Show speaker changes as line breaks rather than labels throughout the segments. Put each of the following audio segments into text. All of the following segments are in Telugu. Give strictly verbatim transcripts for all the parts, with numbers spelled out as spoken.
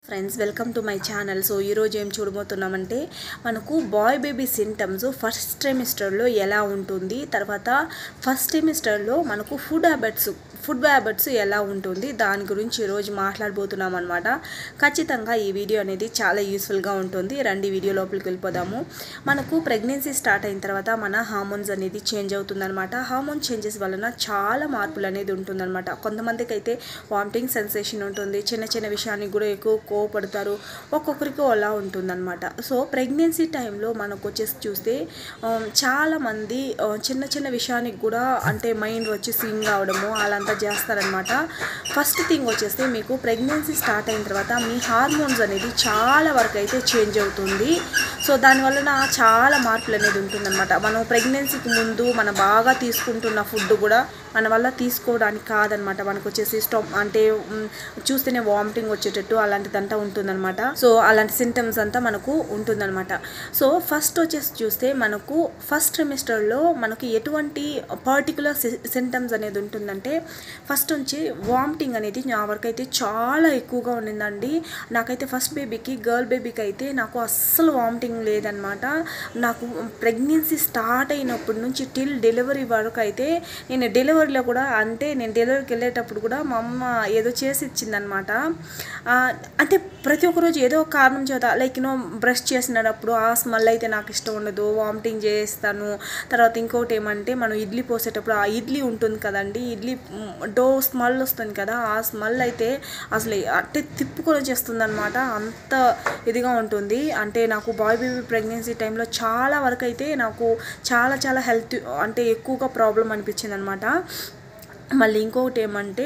Friends welcome to my channel. So ఈరోజు ఏం చూడబోతున్నామంటే మనకు బాయ్ బేబీ సింటమ్స్ ఫస్ట్ ట్రైమిస్టర్లో ఎలా ఉంటుంది, తర్వాత ఫస్ట్ ట్రైమిస్టర్లో మనకు ఫుడ్ హ్యాబిట్స్ ఫుడ్ హ్యాబిట్స్ ఎలా ఉంటుంది దాని గురించి ఈరోజు మాట్లాడబోతున్నాం అనమాట. ఖచ్చితంగా ఈ వీడియో అనేది చాలా యూస్ఫుల్గా ఉంటుంది. రండి వీడియో లోపలికి వెళ్ళిపోదాము. మనకు ప్రెగ్నెన్సీ స్టార్ట్ అయిన తర్వాత మన హార్మోన్స్ అనేది చేంజ్ అవుతుందన్నమాట. హార్మోన్ చేంజెస్ వలన చాలా మార్పులు అనేది ఉంటుందన్నమాట. కొంతమందికి అయితే వామిటింగ్ సెన్సేషన్ ఉంటుంది, చిన్న చిన్న విషయానికి కూడా ఎక్కువ కోపడతారు, ఒక్కొక్కరికి అలా ఉంటుందన్నమాట. సో ప్రెగ్నెన్సీ టైంలో మనకు వచ్చేసి చూస్తే చాలామంది చిన్న చిన్న విషయానికి కూడా అంటే మైండ్ వచ్చి స్వింగ్ అవడము అలాంతా చేస్తారనమాట. ఫస్ట్ థింగ్ వచ్చేస్తే మీకు ప్రెగ్నెన్సీ స్టార్ట్ అయిన తర్వాత మీ హార్మోన్స్ అనేది చాలా వరకు అయితే చేంజ్ అవుతుంది. సో దానివల్ల చాలా మార్పులు అనేది ఉంటుందన్నమాట. మనం ప్రెగ్నెన్సీకి ముందు మనం బాగా తీసుకుంటున్న ఫుడ్ కూడా మన వల్ల తీసుకోవడానికి కాదనమాట. మనకు వచ్చేసి స్టమ్ అంటే చూస్తేనే వామిటింగ్ వచ్చేటట్టు అలాంటిదంతా ఉంటుందన్నమాట. సో అలాంటి సింటమ్స్ అంతా మనకు ఉంటుందన్నమాట. సో ఫస్ట్ వచ్చేసి చూస్తే మనకు ఫస్ట్ ట్రైమిస్టర్లో మనకు ఎటువంటి పర్టికులర్ సింటమ్స్ అనేది ఉంటుందంటే ఫస్ట్ నుంచి వామిటింగ్ అనేది నా వరకు అయితే చాలా ఎక్కువగా ఉండిందండి. నాకైతే ఫస్ట్ బేబీకి గర్ల్ బేబీకి అయితే నాకు అస్సలు వామిటింగ్ లేదనమాట. నాకు ప్రెగ్నెన్సీ స్టార్ట్ అయినప్పటి నుంచి టిల్ డెలివరీ వరకు అయితే నేను డెలివరీలో కూడా అంటే నేను డెలివరీకి వెళ్ళేటప్పుడు కూడా మా అమ్మ ఏదో చేసి ఇచ్చిందనమాట. అంటే ప్రతి ఒక్క రోజు ఏదో ఒక కారణం చేత లైక్ యూనో బ్రష్ చేసినప్పుడు ఆ స్మెల్ అయితే నాకు ఇష్టం ఉండదు, వామిటింగ్ చేస్తాను. తర్వాత ఇంకోటి ఏమంటే మనం ఇడ్లీ పోసేటప్పుడు ఆ ఇడ్లీ ఉంటుంది కదండి, ఇడ్లీ డో స్మెల్ వస్తుంది కదా, ఆ స్మెల్ అయితే అసలు అంటే తిప్పుకొని చేస్తుంది అనమాట. అంత ఇదిగా ఉంటుంది. అంటే నాకు బాయ్ బేబీ ప్రెగ్నెన్సీ టైంలో చాలా వరకు అయితే నాకు చాలా చాలా హెల్త్ అంటే ఎక్కువగా ప్రాబ్లం అనిపించింది అనమాట. మళ్ళీ ఇంకొకటి ఏమంటే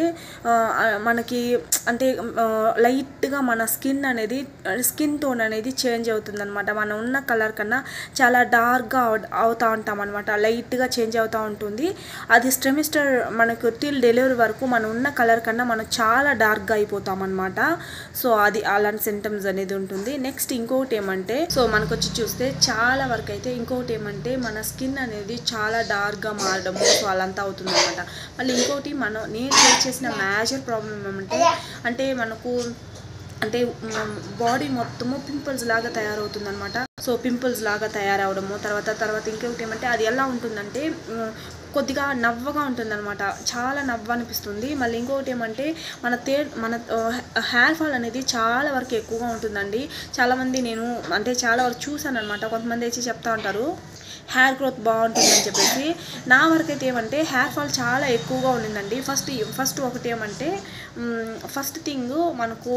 మనకి అంటే లైట్గా మన స్కిన్ అనేది స్కిన్ టోన్ అనేది చేంజ్ అవుతుందన్నమాట. మనం ఉన్న కలర్ కన్నా చాలా డార్క్గా అవుతూ ఉంటాం అనమాట. లైట్గా చేంజ్ అవుతూ ఉంటుంది. అది ట్రైమిస్టర్ మనకు టిల్ డెలివరీ వరకు మనం ఉన్న కలర్ కన్నా మనం చాలా డార్క్గా అయిపోతాం అనమాట. సో అది అలాంటి సింటమ్స్ అనేది ఉంటుంది. నెక్స్ట్ ఇంకొకటి ఏమంటే సో మనకు వచ్చి చూస్తే చాలా వరకు అయితే ఇంకొకటి ఏమంటే మన స్కిన్ అనేది చాలా డార్క్గా మారడము సో అలాంతా అవుతుంది అనమాట. మళ్ళీ ఇంకో మనం నేను ఫేస్ చేసిన మేజర్ ప్రాబ్లం ఏమంటే అంటే మనకు అంటే బాడీ మొత్తము పింపుల్స్ లాగా తయారవుతుంది అనమాట. సో పింపుల్స్ లాగా తయారవడము తర్వాత తర్వాత ఇంకొకటి ఏమంటే అది ఎలా ఉంటుందంటే కొద్దిగా నవ్వగా ఉంటుందన్నమాట. చాలా నవ్వు అనిపిస్తుంది. మళ్ళీ ఇంకొకటి ఏమంటే మన తే మన హెయిర్ ఫాల్ అనేది చాలా వరకు ఎక్కువగా ఉంటుందండి. చాలామంది నేను అంటే చాలా వరకు చూసాను అనమాట. కొంతమంది వచ్చి చెప్తా ఉంటారు హెయిర్ గ్రోత్ బాగుంటుందని చెప్పేసి. నా వరకు అయితే ఏమంటే హెయిర్ ఫాల్ చాలా ఎక్కువగా ఉండిందండి. ఫస్ట్ ఫస్ట్ ఒకటి ఏమంటే ఫస్ట్ థింగ్ మనకు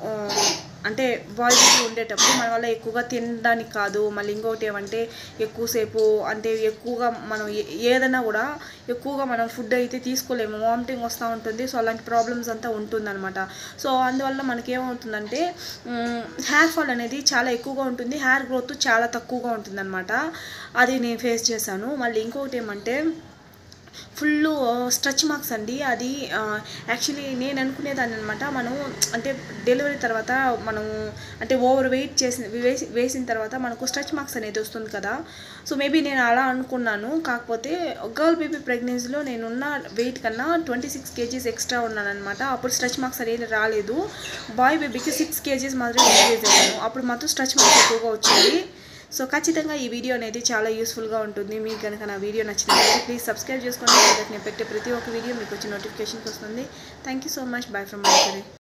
అంటే బాయ్స్ ఉండేటప్పుడు మన వల్ల ఎక్కువగా తినడానికి కాదు. మళ్ళీ ఇంకొకటి ఏమంటే ఎక్కువసేపు అంటే ఎక్కువగా మనం ఏదైనా కూడా ఎక్కువగా మనం ఫుడ్ అయితే తీసుకోలేము, వామిటింగ్ వస్తూ ఉంటుంది. సో అలాంటి ప్రాబ్లమ్స్ అంతా ఉంటుందన్నమాట. సో అందువల్ల మనకి ఏమవుతుందంటే హెయిర్ ఫాల్ అనేది చాలా ఎక్కువగా ఉంటుంది, హెయిర్ గ్రోత్ చాలా తక్కువగా ఉంటుందన్నమాట. అది నేను ఫేస్ చేశాను. మళ్ళీ ఇంకొకటి ఏమంటే ఫుల్ స్ట్రెచ్ మార్క్స్ అండి. అది యాక్చువల్లీ నేను అనుకునేదాన్ని అనమాట. మనం అంటే డెలివరీ తర్వాత మనం అంటే ఓవర్ వెయిట్ చేసి వేసి వేసిన తర్వాత మనకు స్ట్రెచ్ మార్క్స్ అనేది వస్తుంది కదా. సో మేబీ నేను అలా అనుకున్నాను. కాకపోతే గర్ల్ బేబీ ప్రెగ్నెన్సీలో నేనున్న వెయిట్ కన్నా ట్వంటీ సిక్స్ కేజీస్ ఎక్స్ట్రా ఉన్నాను అనమాట. అప్పుడు స్ట్రెచ్ మార్క్స్ అనేది రాలేదు. బాయ్ బేబీకి సిక్స్ కేజీస్ మాత్రమే ఇంక్రీజ్ అయ్యాను. అప్పుడు మాత్రం స్ట్రెచ్ మార్క్స్ ఎక్కువగా వచ్చింది. సో ఖచ్చితంగా ఈ వీడియో అనేది చాలా యూస్ఫుల్గా ఉంటుంది. మీకు కనుక నా వీడియో నచ్చినట్లయితే ప్లీజ్ సబ్స్క్రైబ్ చేసుకోండి. నేను పెట్టే ప్రతి ఒక్క వీడియో మీకు వచ్చి నోటిఫికేషన్కి వస్తుంది. Thank you so much. Bye from my